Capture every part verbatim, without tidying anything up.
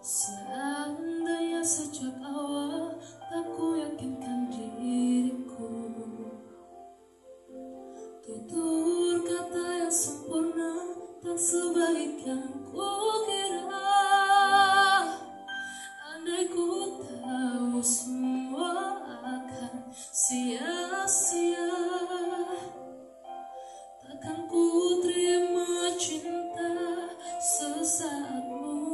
Seandainya sejak awal tak ku yakinkan diriku, tutur kata yang sempurna tak sebaik yang ku kira. Andai ku tahu semua akan sia-sia, takkan ku terima cinta sesaatmu.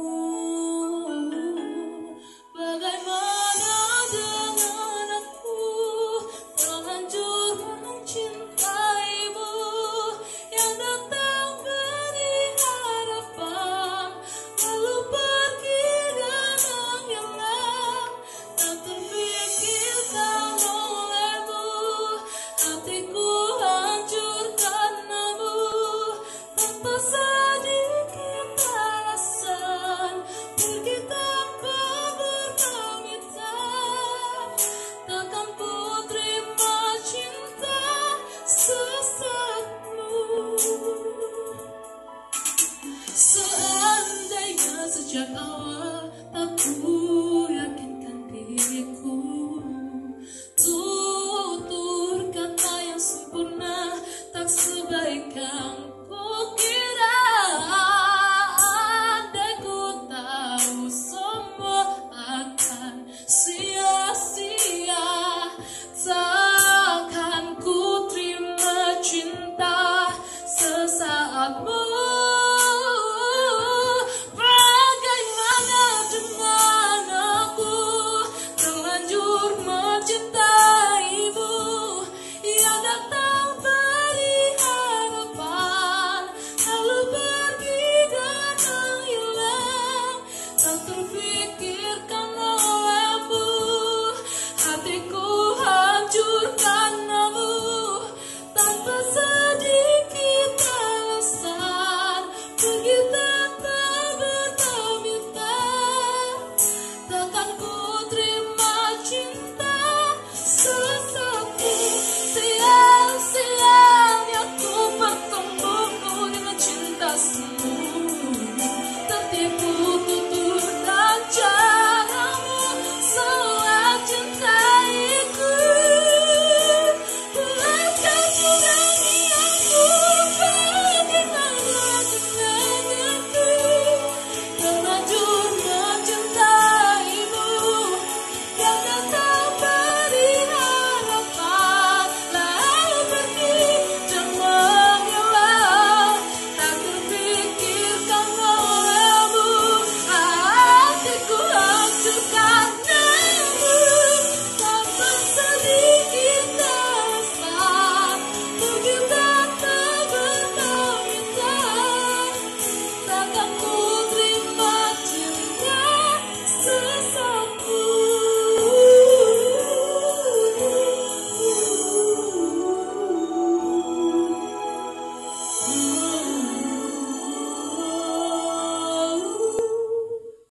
Bagaimana dengan aku, terlanjur mencintaimu, yang datang beri harapan lalu pergi dan menghilang. Tak terpikirkan olehmu, hatiku hancur karenamu. Tanpa sedikit alasan pergi tanpa berpamitan, takkan ku terima cinta sesatmu. Seandainya sejak awal tak ku